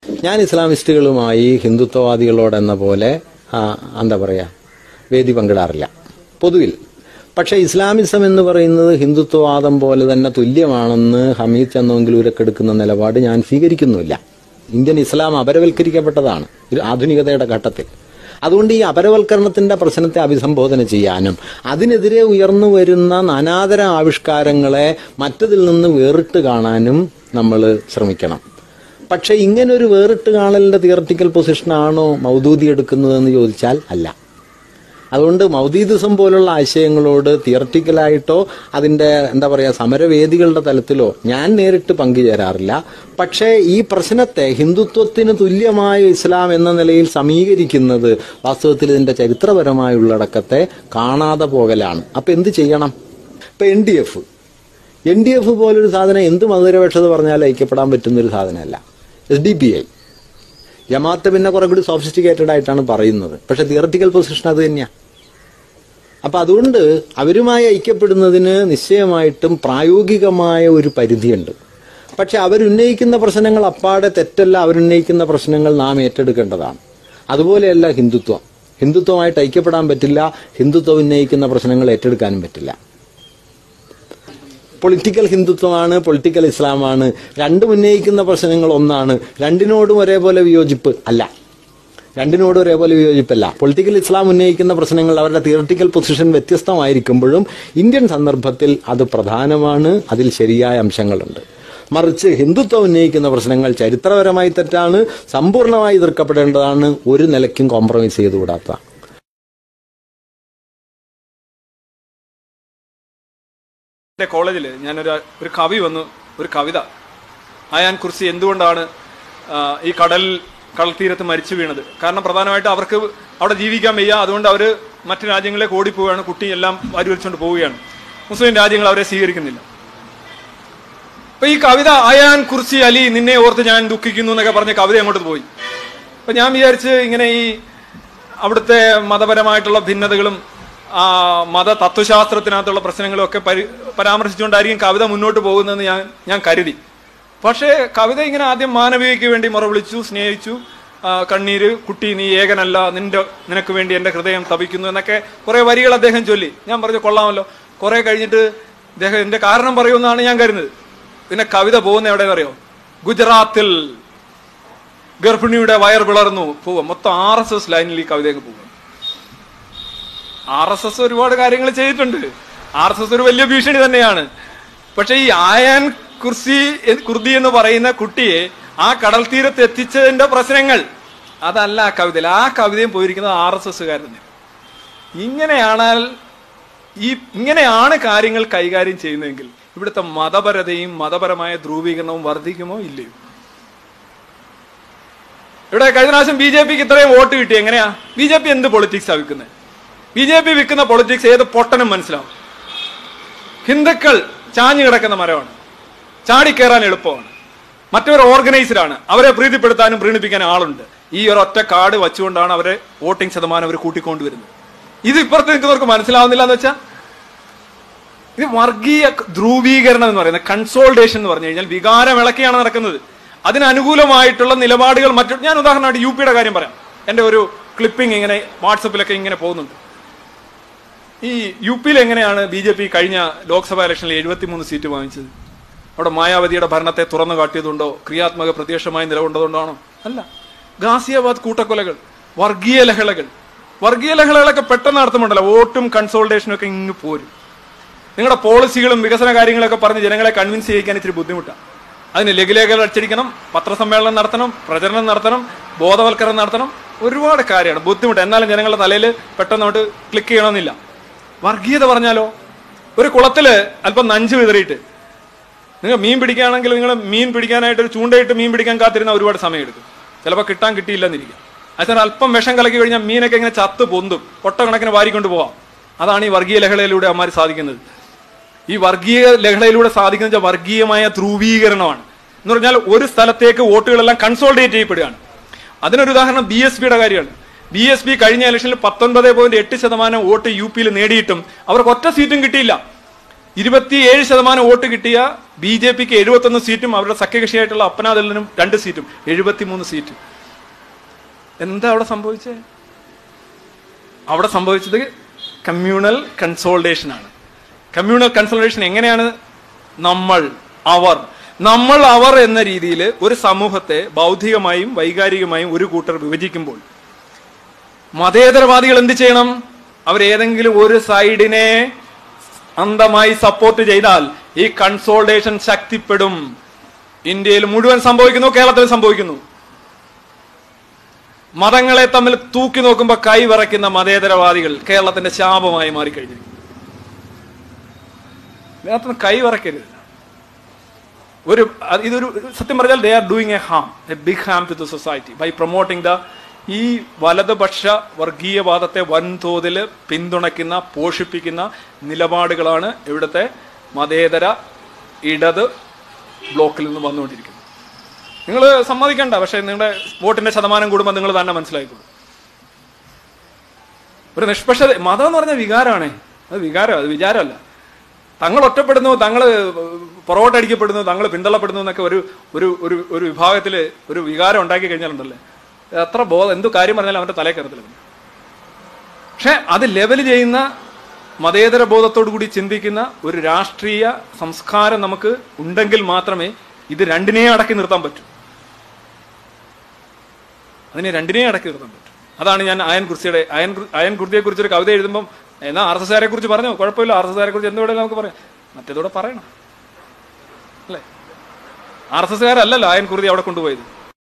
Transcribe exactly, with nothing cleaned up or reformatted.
ഞാൻ ഇസ്ലാമിസ്റ്റുകളുമായി ഹിന്ദുത്വവാദികളോടെന്ന പോലെ എന്താ പറയുക വേദി പങ്കിടാറില്ല പൊതുവിൽ. പക്ഷെ ഇസ്ലാമിസം എന്ന് പറയുന്നത് ഹിന്ദുത്വവാദം പോലെ തന്നെ തുല്യമാണെന്ന് ഹമീദ് ചന്ദോങ്കിലൂരൊക്കെ എടുക്കുന്ന നിലപാട് ഞാൻ സ്വീകരിക്കുന്നില്ല. ഇന്ത്യൻ ഇസ്ലാം അപരവൽക്കരിക്കപ്പെട്ടതാണ് ആധുനികതയുടെ ഘട്ടത്തിൽ. അതുകൊണ്ട് ഈ അപരവൽക്കരണത്തിന്റെ പ്രശ്നത്തെ അഭിസംബോധന ചെയ്യാനും അതിനെതിരെ ഉയർന്നു വരുന്ന നാനാതര ആവിഷ്കാരങ്ങളെ മറ്റതിൽ നിന്ന് വേറിട്ട് കാണാനും നമ്മൾ ശ്രമിക്കണം. പക്ഷെ ഇങ്ങനൊരു വേറിട്ട് കാണലിന്റെ തിയററ്റിക്കൽ പൊസിഷനാണോ മൗദൂദി എടുക്കുന്നതെന്ന് ചോദിച്ചാൽ അല്ല. അതുകൊണ്ട് മൗദൂദിസം പോലുള്ള ആശയങ്ങളോട് തിയററ്റിക്കലായിട്ടോ അതിന്റെ എന്താ പറയുക സമരവേദികളുടെ തലത്തിലോ ഞാൻ നേരിട്ട് പങ്കുചേരാറില്ല. പക്ഷേ ഈ പ്രശ്നത്തെ ഹിന്ദുത്വത്തിന് തുല്യമായ ഇസ്ലാം എന്ന നിലയിൽ സമീകരിക്കുന്നത് വാസ്തവത്തിൽ ഇതിന്റെ ചരിത്രപരമായ ഉള്ളടക്കത്തെ കാണാതെ പോകലാണ്. അപ്പൊ എന്ത് ചെയ്യണം? ഇപ്പൊ N D F N D F പോലൊരു സാധനം എന്ത് മതനിരപേക്ഷത പറഞ്ഞാലും ഐക്യപ്പെടാൻ പറ്റുന്നൊരു സാധനമല്ല. എസ് ഡി പി ഐ ജമാഅത്ത് പിന്നെ കുറെ കൂടി സോഫിസ്റ്റിക്കേറ്റഡ് ആയിട്ടാണ് പറയുന്നത്. പക്ഷെ തിയററ്റിക്കൽ പൊസിഷൻ അത് തന്നെയാണ്. അപ്പൊ അതുകൊണ്ട് അവരുമായി ഐക്യപ്പെടുന്നതിന് നിശ്ചയമായിട്ടും പ്രായോഗികമായ ഒരു പരിധിയുണ്ട്. പക്ഷെ അവരുന്നയിക്കുന്ന പ്രശ്നങ്ങൾ അപ്പാടെ തെറ്റല്ല. അവരുന്നയിക്കുന്ന പ്രശ്നങ്ങൾ നാം ഏറ്റെടുക്കേണ്ടതാണ്. അതുപോലെയല്ല ഹിന്ദുത്വം. ഹിന്ദുത്വമായിട്ട് ഐക്യപ്പെടാൻ പറ്റില്ല. ഹിന്ദുത്വം ഉന്നയിക്കുന്ന പ്രശ്നങ്ങൾ ഏറ്റെടുക്കാനും പറ്റില്ല. പൊളിറ്റിക്കൽ ഹിന്ദുത്വമാണ്, പൊളിറ്റിക്കൽ ഇസ്ലാമാണ്. രണ്ടും ഉന്നയിക്കുന്ന പ്രശ്നങ്ങൾ ഒന്നാണ്. രണ്ടിനോടും ഒരേപോലെ വിയോജിപ്പ് അല്ല. രണ്ടിനോടും ഒരേപോലെ വിയോജിപ്പല്ല. പൊളിറ്റിക്കൽ ഇസ്ലാം ഉന്നയിക്കുന്ന പ്രശ്നങ്ങൾ അവരുടെ തിയററ്റിക്കൽ പൊസിഷൻ വ്യത്യസ്തമായിരിക്കുമ്പോഴും ഇന്ത്യൻ സന്ദർഭത്തിൽ അത് പ്രധാനമാണ്. അതിൽ ശരിയായ അംശങ്ങളുണ്ട്. മറിച്ച് ഹിന്ദുത്വം ഉന്നയിക്കുന്ന പ്രശ്നങ്ങൾ ചരിത്രപരമായി തെറ്റാണ്, സമ്പൂർണ്ണമായി എതിർക്കപ്പെടേണ്ടതാണ്, ഒരു നിലയ്ക്കും കോംപ്രമൈസ് ചെയ്തുകൂടാത്ത. എൻ്റെ കോളേജിൽ ഞാനൊരു ഒരു കവി വന്നു ഒരു കവിത ആയാൻ കുറിച്ച് എന്തുകൊണ്ടാണ് ഈ കടൽ കടൽ തീരത്ത് മരിച്ചു വീണത്. കാരണം പ്രധാനമായിട്ട് അവർക്ക് അവിടെ ജീവിക്കാൻ വയ്യ. അതുകൊണ്ട് അവർ മറ്റു രാജ്യങ്ങളിലേക്ക് ഓടിപ്പോവുകയാണ്. കുട്ടി എല്ലാം വാരി വലിച്ചുകൊണ്ട് പോവുകയാണ്. മുസ്ലിം രാജ്യങ്ങൾ അവരെ സ്വീകരിക്കുന്നില്ല. അപ്പൊ ഈ കവിത ആയാൻ കുറിച്ച് അലി നിന്നെ ഓർത്ത് ഞാൻ ദുഃഖിക്കുന്നു എന്നൊക്കെ പറഞ്ഞ കവിത അങ്ങോട്ട് പോയി. അപ്പൊ ഞാൻ വിചാരിച്ച് ഇങ്ങനെ ഈ അവിടുത്തെ മതപരമായിട്ടുള്ള ഭിന്നതകളും ആ മത തത്വശാസ്ത്രത്തിനകത്തുള്ള പ്രശ്നങ്ങളും ഒക്കെ പരി പരാമർശിച്ചുകൊണ്ടായിരിക്കും കവിത മുന്നോട്ട് പോകുന്നതെന്ന് ഞാൻ ഞാൻ കരുതി. പക്ഷേ കവിത ഇങ്ങനെ ആദ്യം മാനവികതയ്ക്ക് വേണ്ടി മുറവിളിച്ചു, സ്നേഹിച്ചു, കണ്ണീര്, കുട്ടി നീ ഏകനല്ല, നിന്റെ നിനക്ക് വേണ്ടി എൻ്റെ ഹൃദയം തപിക്കുന്നു എന്നൊക്കെ കുറെ വരികൾ അദ്ദേഹം ചൊല്ലി. ഞാൻ പറഞ്ഞു കൊള്ളാമല്ലോ. കുറെ കഴിഞ്ഞിട്ട് അദ്ദേഹം എന്റെ കാരണം പറയുമെന്നാണ് ഞാൻ കരുതുന്നത്. പിന്നെ കവിത പോകുന്ന എവിടെയെന്ന് അറിയോ? ഗുജറാത്തിൽ ഗർഭിണിയുടെ വയർ വിളർന്നു പോവുക. മൊത്തം ആർ എസ് എസ് ലൈനിൽ ഈ കവിതയൊക്കെ പോകും. ആർ എസ് എസ് ഒരുപാട് കാര്യങ്ങൾ ചെയ്തിട്ടുണ്ട്. ആർ എസ് എസ് ഒരു വലിയ ഭീഷണി തന്നെയാണ്. പക്ഷെ ഈ ആയാൻ കുർസി കുർദി എന്ന് പറയുന്ന കുട്ടിയെ ആ കടൽ തീരത്ത് എത്തിച്ചതിന്റെ പ്രശ്നങ്ങൾ അതല്ല ആ കവിതയിൽ. ആ കവിതയും പോയിരിക്കുന്നത് ആർ എസ് എസ്സുകാർ തന്നെ. ഇങ്ങനെയാണാൽ ഈ ഇങ്ങനെയാണ് കാര്യങ്ങൾ കൈകാര്യം ചെയ്യുന്നതെങ്കിൽ ഇവിടുത്തെ മതപരതയും മതപരമായ ധ്രുവീകരണവും വർദ്ധിക്കുമോ ഇല്ലയോ? ഇവിടെ കഴിഞ്ഞ പ്രാവശ്യം ബി ജെ പിക്ക് ഇത്രയും വോട്ട് കിട്ടി. എങ്ങനെയാ? ബി ജെ പി എന്ത് പൊളിറ്റിക്സാണ് വിൽക്കുന്നത്? ബി ജെ പി വിൽക്കുന്ന പൊളിറ്റിക്സ് ഏത് പൊട്ടനും മനസ്സിലാവും. ഹിന്ദുക്കൾ ചാഞ്ഞു കിടക്കുന്ന മരമാണ്, ചാടിക്കയറാൻ എളുപ്പമാണ്, മറ്റവർ ഓർഗനൈസ്ഡാണ്, അവരെ പ്രീതിപ്പെടുത്താനും പ്രീണിപ്പിക്കാനും ആളുണ്ട്. ഈ ഒരു ഒറ്റ കാർഡ് വെച്ചുകൊണ്ടാണ് അവരെ വോട്ടിംഗ് ശതമാനം അവർ കൂട്ടിക്കൊണ്ടുവരുന്നത്. ഇത് ഇപ്പുറത്ത് നിൽക്കുന്നവർക്ക് മനസ്സിലാവുന്നില്ല എന്ന് വെച്ചാൽ ഇത് വർഗീയ ധ്രുവീകരണം എന്ന് പറയുന്നത്, കൺസോൾട്ടേഷൻ എന്ന് പറഞ്ഞു കഴിഞ്ഞാൽ വികാരം ഇളക്കിയാണ് നടക്കുന്നത്. അതിനനുകൂലമായിട്ടുള്ള നിലപാടുകൾ മറ്റു ഞാൻ ഉദാഹരണമായിട്ട് യു പിയുടെ കാര്യം പറയാം. എൻ്റെ ഒരു ക്ലിപ്പിംഗ് ഇങ്ങനെ വാട്സപ്പിലൊക്കെ ഇങ്ങനെ പോകുന്നുണ്ട്. ഈ യു പിയിൽ എങ്ങനെയാണ് ബി ജെ പി കഴിഞ്ഞ ലോക്സഭാ ഇലക്ഷനിൽ എഴുപത്തിമൂന്ന് സീറ്റ് വാങ്ങിച്ചത്? അവിടെ മായാവതിയുടെ ഭരണത്തെ തുറന്നു കാട്ടിയതുകൊണ്ടോ ക്രിയാത്മക പ്രത്യക്ഷമായി നിലകൊണ്ടതുകൊണ്ടാണോ? അല്ല. ഗാസിയാബാദ് കൂട്ടക്കൊലകൾ, വർഗീയ ലഹളകൾ, വർഗീയ ലഹളകളൊക്കെ പെട്ടെന്ന് നടത്തുമുണ്ടല്ലോ. വോട്ടും കൺസോൾട്ടേഷനും ഒക്കെ ഇങ്ങ് പോരും. നിങ്ങളുടെ പോളിസികളും വികസന കാര്യങ്ങളൊക്കെ പറഞ്ഞ് ജനങ്ങളെ കൺവിൻസ് ചെയ്യിക്കാൻ ഇത്തിരി ബുദ്ധിമുട്ടാണ്. അതിന് ലഘുലേഖകൾ അച്ചടിക്കണം, പത്രസമ്മേളനം നടത്തണം, പ്രചരണം നടത്തണം, ബോധവൽക്കരണം നടത്തണം, ഒരുപാട് കാര്യമാണ്, ബുദ്ധിമുട്ട്. എന്നാലും ജനങ്ങളുടെ തലയിൽ പെട്ടെന്ന് അങ്ങോട്ട് ക്ലിക്ക് ചെയ്യണമെന്നില്ല. വർഗീയത പറഞ്ഞാലോ, ഒരു കുളത്തില് അല്പം നഞ്ച് വിതറിയിട്ട് നിങ്ങൾ മീൻ പിടിക്കുകയാണെങ്കിൽ നിങ്ങൾ മീൻ പിടിക്കാനായിട്ട് ഒരു ചൂണ്ടയിട്ട് മീൻ പിടിക്കാൻ കാത്തിരുന്ന ഒരുപാട് സമയം എടുക്കും. ചിലപ്പോൾ കിട്ടാൻ കിട്ടിയില്ലെന്നിരിക്കും. അതിന് അല്പം വിഷം കലക്കി കഴിഞ്ഞാൽ മീനൊക്കെ ഇങ്ങനെ ചത്ത് പൊന്തും, കൊട്ടക്കണക്കിന് വാരിക്കൊണ്ട് പോവാം. അതാണ് ഈ വർഗീയ ലഹളയിലൂടെ അമ്മമാർ സാധിക്കുന്നത്. ഈ വർഗീയ ലഹളയിലൂടെ സാധിക്കുന്ന വർഗീയമായ ധ്രുവീകരണമാണ്. എന്ന് പറഞ്ഞാൽ ഒരു സ്ഥലത്തേക്ക് വോട്ടുകളെല്ലാം കൺസോൾട്ടേറ്റ് ചെയ്യപ്പെടുകയാണ്. അതിനൊരു ഉദാഹരണം ബി എസ് പിയുടെ കാര്യമാണ്. ബി എസ് പി കഴിഞ്ഞ ഇലക്ഷനിൽ പത്തൊൻപത് പോയിന്റ് എട്ട് ശതമാനം വോട്ട് യു പിയിൽ നേടിയിട്ടും അവർക്ക് ഒറ്റ സീറ്റും കിട്ടിയില്ല. ഇരുപത്തിയേഴ് ശതമാനം വോട്ട് കിട്ടിയ ബി ജെ പിക്ക് എഴുപത്തൊന്ന് സീറ്റും അവരുടെ സഖ്യകക്ഷിയായിട്ടുള്ള അപ്പനാദളിനും രണ്ട് സീറ്റും, എഴുപത്തിമൂന്ന് സീറ്റ്. എന്താ അവിടെ സംഭവിച്ചത്? അവിടെ സംഭവിച്ചത് കമ്മ്യൂണൽ കൺസോൾട്ടേഷൻ ആണ്. കമ്മ്യൂണൽ കൺസോൾട്ടേഷൻ എങ്ങനെയാണ്? നമ്മൾ അവർ നമ്മൾ അവർ എന്ന രീതിയിൽ ഒരു സമൂഹത്തെ ബൗദ്ധികമായും വൈകാരികമായും ഒരു കൂട്ടർ വിഭജിക്കുമ്പോൾ മതേതരവാദികൾ എന്ത് ചെയ്യണം? അവരേതെങ്കിലും ഒരു സൈഡിനെ അന്ധമായി സപ്പോർട്ട് ചെയ്താൽ ഈ കൺസോൾട്ടേഷൻ ശക്തിപ്പെടും. ഇന്ത്യയിൽ മുഴുവൻ സംഭവിക്കുന്നു, കേരളത്തിൽ സംഭവിക്കുന്നു. മതങ്ങളെ തമ്മിൽ തൂക്കി നോക്കുമ്പോൾ കൈ വിറയ്ക്കുന്ന മതേതരവാദികൾ കേരളത്തിന്റെ ശാപമായി മാറിക്കഴിഞ്ഞിരിക്കുന്നു. ഇതിനകത്ത് കൈ വിറയ്ക്കരുത്. ഒരു ഇതൊരു സത്യം പറഞ്ഞാൽ they are doing a harm a big harm to the society by promoting the ഈ വലതുപക്ഷ വർഗീയവാദത്തെ വൻതോതിൽ പിന്തുണയ്ക്കുന്ന പോഷിപ്പിക്കുന്ന നിലപാടുകളാണ് ഇവിടുത്തെ മതേതര ഇടത് ബ്ലോക്കിൽ നിന്ന് വന്നുകൊണ്ടിരിക്കുന്നത്. നിങ്ങൾ സമ്മതിക്കണ്ട, പക്ഷെ നിങ്ങളുടെ വോട്ടിന്റെ ശതമാനം കൂടുമ്പോൾ നിങ്ങൾ തന്നെ മനസ്സിലായിക്കോളൂ. ഒരു നിഷ്പക്ഷത. മതം എന്ന് പറഞ്ഞ വികാരമാണേ, അത് വികാരം, അത് വിചാരമല്ല. തങ്ങൾ ഒറ്റപ്പെടുന്നു, തങ്ങൾ പുറകോട്ടടിക്കപ്പെടുന്നു, തങ്ങൾ പിന്തള്ളപ്പെടുന്നു എന്നൊക്കെ ഒരു ഒരു ഒരു വിഭാഗത്തിൽ ഒരു വികാരം ഉണ്ടാക്കി കഴിഞ്ഞാലുണ്ടല്ലേ, എത്ര ബോധം എന്തു കാര്യം പറഞ്ഞാലും അവന്റെ തലേ കയറത്തില്ല. പക്ഷെ അത് ലെവൽ ചെയ്യുന്ന മതേതര ബോധത്തോടു കൂടി ചിന്തിക്കുന്ന ഒരു രാഷ്ട്രീയ സംസ്കാരം നമുക്ക് ഉണ്ടെങ്കിൽ മാത്രമേ ഇത് രണ്ടിനെയും അടക്കി നിർത്താൻ പറ്റൂ. അതിനെ രണ്ടിനെയും അടക്കി നിർത്താൻ പറ്റും. അതാണ് ഞാൻ അയൻ കുർസിയുടെ അയൻ അയൻ കുർത്തിയെ കുറിച്ചൊരു കവിത എഴുതുമ്പം എന്നാൽ ആർ എസ് എസുകാരെ കുറിച്ച് പറഞ്ഞു, കുഴപ്പമില്ല, ആർ എസ് എസുകാരെ കുറിച്ച് എന്തുവേണേലും നമുക്ക് പറയാം, മറ്റേതോടെ പറയണം അല്ലേ? ആർ എസ് എസുകാരല്ലല്ലോ അയൻ കുർത്തി അവിടെ കൊണ്ടുപോയത്.